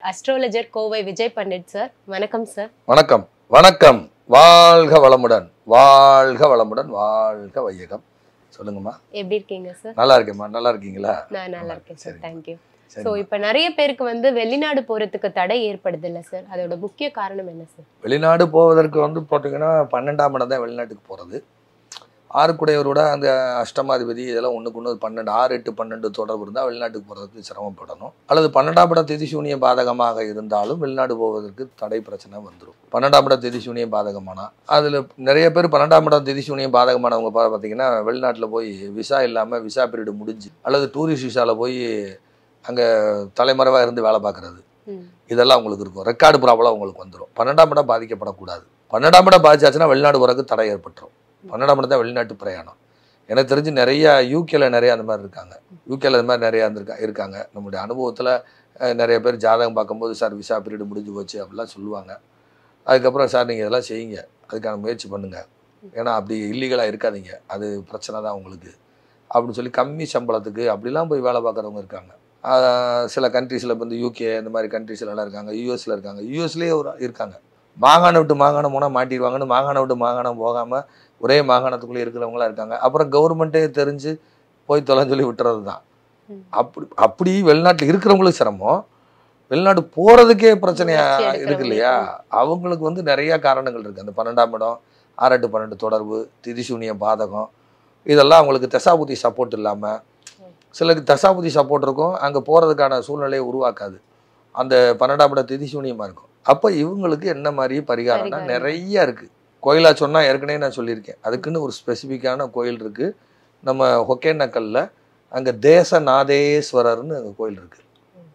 Astrologer Kovai Vijay Pandit sir. வணக்கம் sir. வணக்கம் வணக்கம். வாழ்க வளமுடன், வாழ்க வளமுடன், வாழ்க வையகம். சொல்லுங்கம்மா. எப்படி இருக்கீங்க சார்? நல்லா இருக்கேம்மா. நல்லா இருக்கீங்களா? நான் நல்லா இருக்கேன் சார். தேங்க்யூ. ஸோ இப்போ நிறைய பேருக்கு வந்து வெளிநாடு போகிறதுக்கு தடை ஏற்படுது இல்லை சார்? அதோட முக்கிய காரணம் என்ன சார்? வெளிநாடு போவதற்கு பார்த்தீங்கன்னா 12ஆம் இடம் தான் வெளிநாட்டுக்கு போகிறது. ஆறுக்குடையவரோட அந்த அஷ்டமாதிபதி இதெல்லாம் ஒன்றுக்கு ஒன்று 12 6 8 12 தொடர்பு இருந்தால் வெளிநாட்டுக்கு போகிறதுக்கு சிரமப்படணும். அல்லது 12ஆம் இடம் திதிசூனியம் பாதகமாக இருந்தாலும் வெளிநாடு போவதற்கு தடை பிரச்சனை வந்துடும். 12ஆம் இடம் திதிசூனியம் பாதகமானால் அதில் நிறைய பேர் 12ஆம் இடம் திதிசூனியம் பாதகமானவங்க பார்த்தீங்கன்னா வெளிநாட்டில் போய் விசா இல்லாமல் விசா பீரியடு முடிஞ்சு அல்லது டூரிஸ்ட் விசாவில் போய் அங்கே தலைமறைவாக இருந்து வேலை பார்க்குறது, இதெல்லாம் உங்களுக்கு இருக்கும். ரெக்கார்டு ப்ராப்ளம் உங்களுக்கு வந்துடும். 12ஆம் இடம் பாதிக்கப்படக்கூடாது. 12ஆம் இடம் பாதிச்சாச்சுன்னா வெளிநாடு போகிறதுக்கு தடை ஏற்பட்டுரும். 12ஆம் இடம் தான் வெளிநாட்டு பிரயாணம். எனக்கு தெரிஞ்சு நிறையா யூகேல நிறையா அந்த மாதிரி இருக்காங்க. யூகேல அந்த மாதிரி நிறையா இருக்காங்க. நம்முடைய அனுபவத்தில் நிறைய பேர் ஜாதகம் பார்க்கும்போது சார் விசா பீரியடு முடிஞ்சு போச்சு அப்படிலாம் சொல்லுவாங்க. அதுக்கப்புறம் சார் நீங்கள் இதெல்லாம் செய்யுங்க, அதுக்கான முயற்சி பண்ணுங்கள், ஏன்னா அப்படி இல்லீகலாக இருக்காதீங்க, அது பிரச்சனை தான் உங்களுக்கு அப்படின்னு சொல்லி கம்மி சம்பளத்துக்கு அப்படிலாம் போய் வேலை பார்க்குறவங்க இருக்காங்க. சில கண்ட்ரீஸில் வந்து யூகே இந்த மாதிரி கண்ட்ரீஸ்லாம் இருக்காங்க. யூஎஸில் இருக்காங்க. யூஎஸ்லேயே இருக்காங்க. மாகாணம் விட்டு மாகாணம் போனால் மாட்டிடுவாங்கன்னு மாகாணம் விட்டு மாகாணம் போகாமல் ஒரே மாகாணத்துக்குள்ளே இருக்கிறவங்களாம் இருக்காங்க. அப்புறம் கவர்மெண்ட்டே தெரிஞ்சு போய் தொலைன்னு சொல்லி விட்டுறது தான். அப்படி வெளிநாட்டில் இருக்கிறவங்களுக்கு சிரமம், வெளிநாட்டு போகிறதுக்கே பிரச்சனையாக இருக்கு இல்லையா? அவங்களுக்கு வந்து நிறையா காரணங்கள் இருக்குது. அந்த 12ஆம் இடம் 6 8 12 தொடர்பு, திதிசூனிய பாதகம், இதெல்லாம் அவங்களுக்கு தசாபுத்தி சப்போர்ட் இல்லாமல், சிலருக்கு தசாபுத்தி சப்போர்ட் இருக்கும், அங்கே போகிறதுக்கான சூழ்நிலையை உருவாக்காது. அந்த 12ஆம் இடம் திதிசூனியமாக இருக்கும். அப்போ இவங்களுக்கு என்ன மாதிரி பரிகாரம்னா நிறையா இருக்குது. கோயிலாக சொன்னால் ஏற்கனவே நான் சொல்லியிருக்கேன். அதுக்குன்னு ஒரு ஸ்பெசிஃபிக்கான கோயில் இருக்குது. நம்ம ஒகேனக்கல்ல அங்கே தேசநாதேஸ்வரர்னு அங்கே கோயில் இருக்குது.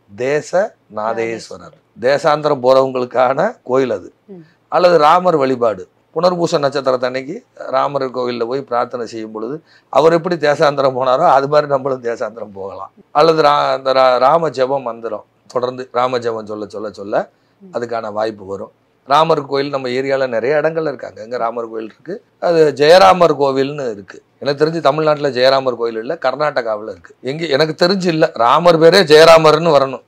தேசநாதேஸ்வரர் தேசாந்திரம் போகிறவங்களுக்கான கோயில் அது. அல்லது ராமர் வழிபாடு, புனர்பூச நட்சத்திரத்தன்னைக்கு ராமர் கோவிலில் போய் பிரார்த்தனை செய்யும் பொழுது அவர் எப்படி தேசாந்திரம் போனாரோ அது மாதிரி நம்மளும் தேசாந்திரம் போகலாம். அல்லது அந்த ராம ஜபம் மந்திரம் தொடர்ந்து ராம ஜபம் சொல்ல சொல்ல சொல்ல அதுக்கான வாய்ப்பு வரும். ராமர் கோயில் நம்ம ஏரியாவில் நிறைய இடங்கள்ல இருக்காங்க. எங்கே ராமர் கோயில் இருக்குது, அது ஜெயராமர் கோவில்னு இருக்குது. எனக்கு தெரிஞ்சு தமிழ்நாட்டில் ஜெயராமர் கோயில் இல்லை, கர்நாடகாவில் இருக்குது. எங்கே எனக்கு தெரிஞ்சு இல்லை. ராமர் பேரே ஜெயராமர்னு வரணும்.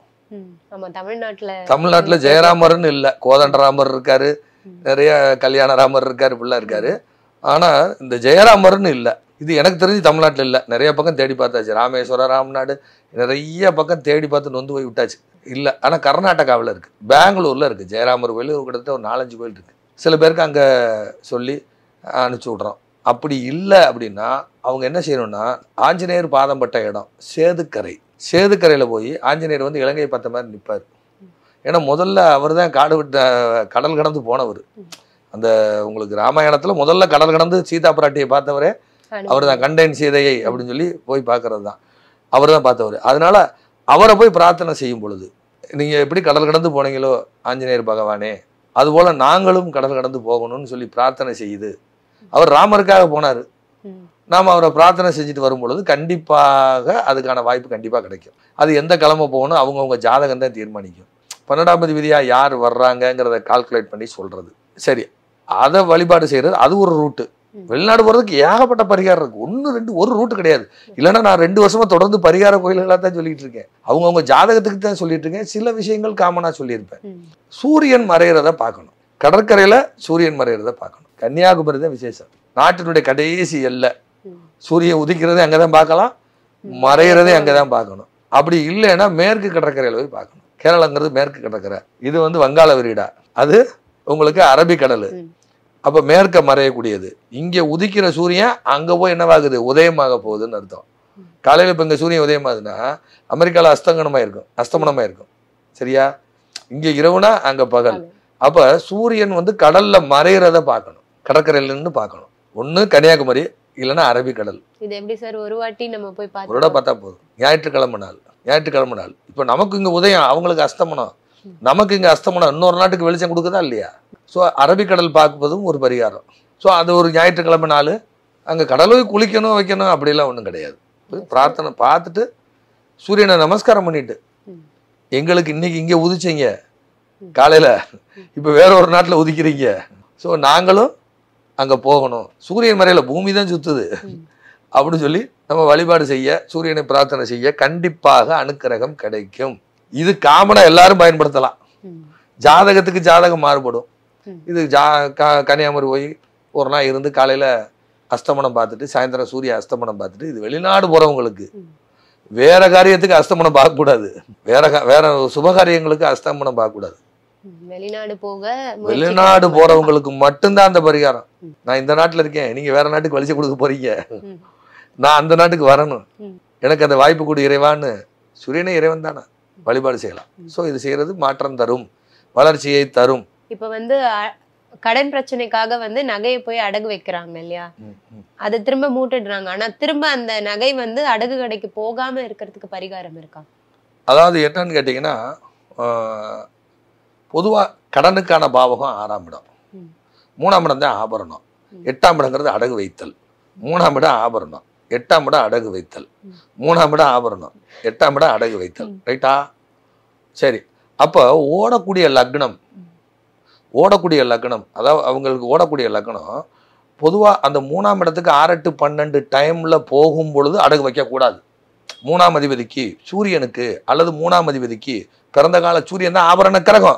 தமிழ்நாட்டில் ஜெயராமர்னு இல்லை. கோதண்டராமர் இருக்காரு, நிறைய கல்யாண ராமர் இருக்காரு, இப்படிலாம் இருக்காரு. ஆனால் இந்த ஜெயராமர்னு இல்லை. இது எனக்கு தெரிஞ்சு தமிழ்நாட்டில் இல்லை. நிறைய பக்கம் தேடி பார்த்தாச்சு. ராமேஸ்வரம், ராம்நாடு, நிறைய பக்கம் தேடி பார்த்து நொந்து போய் விட்டாச்சு, இல்லை. ஆனால் கர்நாடகாவில் இருக்குது, பெங்களூரில் இருக்குது ஜெயராமர் கோயில். கிட்டத்தட்ட ஒரு 4 5 கோயில் இருக்குது. சில பேருக்கு அங்கே சொல்லி அனுப்பிச்சி விட்றோம். அப்படி இல்லை அப்படின்னா அவங்க என்ன செய்யணும்னா, ஆஞ்சநேயர் பாதம் பட்ட இடம் சேதுக்கரை, சேதுக்கரையில் போய் ஆஞ்சநேயர் வந்து இலங்கையை பார்த்த மாதிரி நிற்பார். ஏன்னா முதல்ல அவர் தான் காடு விட்ட கடல் கடந்து போனவர். அந்த உங்களுக்கு ராமாயணத்தில் முதல்ல கடல் கடந்து சீதா பிராட்டியை பார்த்தவரே அவர் தான். கண்டேன் சீதையை அப்படின்னு சொல்லி போய் பார்க்கறது தான், அவர் தான் பார்த்தவர். அதனால அவரை போய் பிரார்த்தனை செய்யும் பொழுது நீங்கள் எப்படி கடல் கடந்து போனீங்களோ ஆஞ்சநேயர் பகவானே, அதுபோல் நாங்களும் கடல் கடந்து போகணும்னு சொல்லி பிரார்த்தனை செய்யுது. அவர் ராமருக்காக போனார். நாம் அவரை பிரார்த்தனை செஞ்சுட்டு வரும் பொழுது கண்டிப்பாக அதுக்கான வாய்ப்பு கண்டிப்பாக கிடைக்கும். அது எந்த கிழமை போகணும் அவங்கவுங்க ஜாதகம் தான் தீர்மானிக்கும். 12ஆம் விதியாக யார் வர்றாங்கங்கிறத கால்குலேட் பண்ணி சொல்கிறது. சரி, அதை வழிபாடு செய்கிறது அது ஒரு ரூட்டு. வெளிநாடு போகிறதுக்கு ஏகப்பட்ட பரிகாரம் இருக்குது. 1 2 ஒரு ரூட்டு கிடையாது. இல்லைன்னா நான் 2 வருஷமாக தொடர்ந்து பரிகார கோயில்களாக தான் சொல்லிட்டு இருக்கேன். அவங்கவுங்க ஜாதகத்துக்கு தான் சொல்லிட்டு இருக்கேன். சில விஷயங்கள் காமனாக சொல்லியிருப்பேன். சூரியன் மறைகிறத பார்க்கணும். கடற்கரையில் சூரியன் மறைகிறத பார்க்கணும். கன்னியாகுமரி தான் விசேஷம். நாட்டினுடைய கடைசி எல்லை. சூரியன் உதிக்கிறதே அங்கே தான் பார்க்கலாம், மறைகிறதே அங்கே தான் பார்க்கணும். அப்படி இல்லைன்னா மேற்கு கடற்கரையில் போய் பார்க்கணும். கேரளாங்கிறது மேற்கு கடற்கரை, இது வந்து வங்காள விரிடா, அது உங்களுக்கு அரபிக்கடல். அப்போ மேற்க மறையக்கூடியது. இங்கே உதிக்கிற சூரியன் அங்கே போய் என்னவாகுது, உதயமாக போகுதுன்னு அர்த்தம். காலையில் இப்போ இங்கே சூரியன் உதயமாகுதுன்னா அமெரிக்காவில் அஸ்தமனமாக இருக்கும். சரியா? இங்கே இரவுனா அங்கே பகல். அப்போ சூரியன் வந்து கடலில் மறைகிறத பார்க்கணும். கடற்கரையிலேருந்து பார்க்கணும். ஒன்று கன்னியாகுமரி, இல்லைன்னா அரபிக்கடல். இது எப்படி சார் ஒரு வாட்டி நம்ம போய் ஒரு பார்த்தா போதும். ஞாயிற்றுக்கிழமை நாள். இப்போ நமக்கு இங்கே உதயம், அவங்களுக்கு அஸ்தமனம். நமக்கு இங்கே அஸ்தமனம், இன்னொரு நாட்டுக்கு வெளிச்சம் கொடுக்குதா இல்லையா? ஸோ அரபிக்கடல் பார்ப்பதும் ஒரு பரிகாரம். ஸோ அது ஒரு ஞாயிற்றுக்கிழமை நாள். அங்கே கடலுக்கு குளிக்கணும் வைக்கணும் அப்படிலாம் ஒன்றும் கிடையாது. பிரார்த்தனை பார்த்துட்டு சூரியனை நமஸ்காரம் பண்ணிட்டு, எங்களுக்கு இன்னைக்கு இங்கே உதிச்சிங்க காலையில், இப்போ வேற ஒரு நாட்டில் உதிக்கிறீங்க, ஸோ நாங்களும் அங்கே போகணும், சூரியன் மறையில் பூமி தான் சுற்றுது அப்படின்னு சொல்லி நம்ம வழிபாடு செய்ய, சூரியனை பிரார்த்தனை செய்ய கண்டிப்பாக அனுக்கிரகம் கிடைக்கும். இது காமனா எல்லாரும் பயன்படுத்தலாம். ஜாதகத்துக்கு ஜாதகம் மாறுபடும். இது கன்னியாகுமரி போய் ஒரு நாள் இருந்து காலையில அஸ்தமனம் பார்த்துட்டு சாயந்தரம் சூரிய அஸ்தமனம் பார்த்துட்டு, இது வெளிநாடு போறவங்களுக்கு. வேற காரியத்துக்கு அஸ்தமனம் பார்க்கக்கூடாது, வேற சுபகாரியங்களுக்கு அஸ்தமனம் பார்க்கக்கூடாது. வெளிநாடு போறவங்களுக்கு மட்டும்தான் அந்த பரிகாரம். நான் இந்த நாட்டுல இருக்கேன், நீங்க வேற நாட்டுக்கு வலிச்சு கொடுக்க போறீங்க, நான் அந்த நாட்டுக்கு வரணும், எனக்கு அந்த வாய்ப்பு கூட இறைவான்னு சூரியனே இறைவன் தானே, வழிபாடு செய்யலாம். ஸோ இது செய்யறது மாற்றம் தரும், வளர்ச்சியை தரும். இப்ப வந்து கடன் பிரச்சனைக்காக வந்து நகையை போய் அடகு வைக்கிறாங்க இல்லையா, அதை திரும்ப மூட்டுடுறாங்க. ஆனா திரும்ப அந்த நகை வந்து அடகு கடைக்கு போகாம இருக்கிறதுக்கு பரிகாரம் இருக்கா? அதாவது என்னன்னு கேட்டீங்கன்னா, பொதுவா கடனுக்கான பாவகம் 6ஆம் இடம், 3ஆம் இடம் தான் ஆபரணம், 8ஆம் இடங்கிறது அடகு வைத்தல், 3ஆம் இடம் ஆபரணம், 8ஆம் இடம் அடகு வைத்தல், 3ஆம் இடம் ஆபரணம், 8ஆம் இடம் அடகு வைத்தல். ரைட்டா? சரி. அப்ப ஓடக்கூடிய லக்னம், அதாவது அவங்களுக்கு ஓடக்கூடிய லக்னம் பொதுவாக அந்த 3ஆம் இடத்துக்கு 6, 8, 12 டைம்ல போகும் பொழுது அடகு வைக்கக்கூடாது. 3ஆம் அதிபதிக்கு சூரியனுக்கு அல்லது 3ஆம் அதிபதிக்கு பிறந்த கால சூரியன் தான் ஆபரண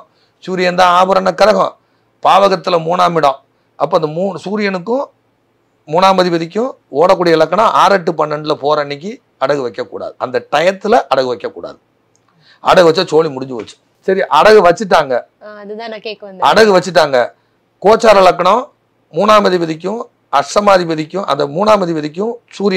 கிரகம், பாவகத்துல 3ஆம் இடம். அப்போ அந்த சூரியனுக்கும் 3ஆம் அதிபதிக்கும் ஓடக்கூடிய லக்கணம் 6, 8, 12 போற அன்னைக்கு அடகு வைக்கக்கூடாது. அந்த டயத்துல அடகு வைக்கக்கூடாது. அடகு வச்சா சோழி முடிஞ்சு வச்சு. சரி, அடகு வச்சுட்டாங்க, அடகு வச்சுட்டாங்க. கோச்சார லக்னம் 3ஆம் அதிபதிக்கும் அஷ்டமாதிபதிக்கும், அந்த 3ஆம் அதிபதிக்கும்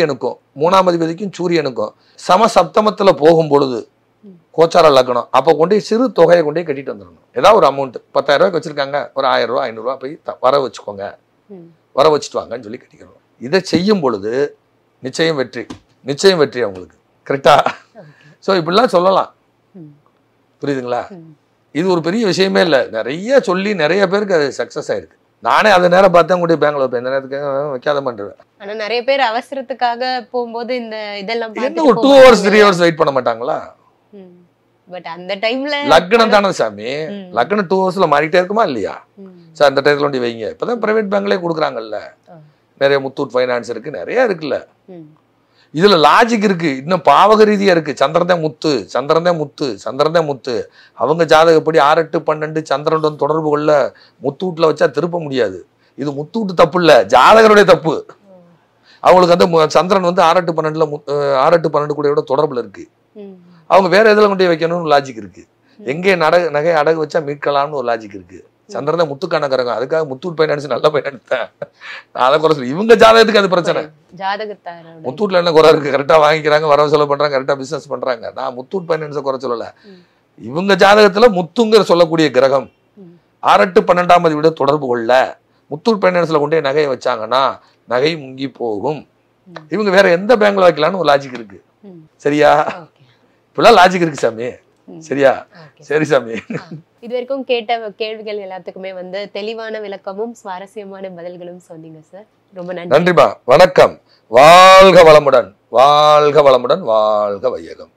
சூரியனுக்கும் சமசப்தமத்துல போகும் பொழுது கோச்சார லக்னம், அப்போ கொண்டு சிறு தொகையை கொண்டே கட்டிட்டு வந்துடணும். ஏதாவது ஒரு அமௌண்ட் 10,000 ரூபாய்க்கு வச்சிருக்காங்க, ஒரு 1000 ரூபா 500 ரூபா போய் வர வச்சுக்கோங்க, வர வச்சுட்டு வாங்கன்னு சொல்லி கட்டிக்கணும். இதை செய்யும் பொழுது நிச்சயம் வெற்றி அவங்களுக்கு. கரெக்டா? ஸோ இப்படிலாம் சொல்லலாம். புரியுதுங்களா? இது ஒரு பெரிய விஷயமே இல்லை. நிறைய சொல்லி நிறைய பேருக்கு அது சக்சஸ் ஆயிருக்கு. நானே அதை நேரம் பார்த்தா கூட பேங்க்ல வைப்பேன், இந்த நேரத்துக்கு வைக்காத பண்ணுறேன். ஆனா நிறைய பேர் அவசரத்துக்காக போகும்போது இந்த இதெல்லாம் என்ன ஒரு 2 hours 3 hours வெயிட் பண்ண மாட்டாங்களா? பட் அந்த டைம்ல லக்னம் தானே சாமி, லக்னம் 2 hours மாறிட்டே இருக்குமா இல்லையா? சார் அந்த டைத்துல ஒண்டி வைங்க. இப்பதான் பிரைவேட் பேங்க்லயே கொடுக்குறாங்கல்ல, நிறைய முத்தூட் ஃபைனான்ஸ் இருக்கு, நிறைய இருக்குல்ல. இதுல லாஜிக் இருக்கு, இன்னும் பாவக ரீதியா இருக்கு. சந்திரன் தான் முத்து. அவங்க ஜாதகப்படி 6, 8, 12 சந்திரனுடன் தொடர்பு கொள்ள முத்தூட்ல வச்சா திருப்ப முடியாது. இது முத்தூட்டு தப்பு இல்ல, ஜாதகருடைய தப்பு. அவங்களுக்கு அந்த சந்திரன் வந்து 6, 8, 12 கூட தொடர்புல இருக்கு. அவங்க வேற எதுல கொண்டு வைக்கணும்னு லாஜிக் இருக்கு. எங்கே நகை அடகு வச்சா மீட்கலாம்னு ஒரு லாஜிக் இருக்கு. சந்திரன் தான் முத்துக்கான கிரகம், அதுக்காக முத்தூட் பைனான்ஸ் நல்ல பைனான்ஸ் தான். அதை குறை சொல்லி இவங்க ஜாதகத்துக்கு அது பிரச்சனை. முத்தூட்ல என்ன குறை இருக்கு? கரெக்டா வாங்கிக்கிறாங்க, வரவு செலவு பண்றாங்க, கரெக்டா பிசினஸ் பண்றாங்க. நான் முத்தூட் பைனான்ஸை குறை சொல்லல. இவங்க ஜாதகத்துல முத்துங்கிற சொல்லக்கூடிய கிரகம் 6, 8, 12ஆம் அதிபதியோட தொடர்பு கொள்ள முத்தூட் பைனான்ஸ்ல கொண்டே நகையை வச்சாங்கன்னா நகை முங்கி போகும். இவங்க வேற எந்த பேங்க்ல வைக்கலாம்னு ஒரு லாஜிக் இருக்கு. சரியா? இப்பெல்லாம் லாஜிக் இருக்கு சாமி. சரியா? சரி சாமி. இது வரைக்கும் கேட்ட கேள்விகள் எல்லாத்துக்குமே வந்து தெளிவான விளக்கமும் சுவாரஸ்யமான பதில்களும் சொன்னீங்க சார். ரொம்ப நன்றி. நன்றிமா. வணக்கம். வாழ்க வளமுடன், வாழ்க வையகம்.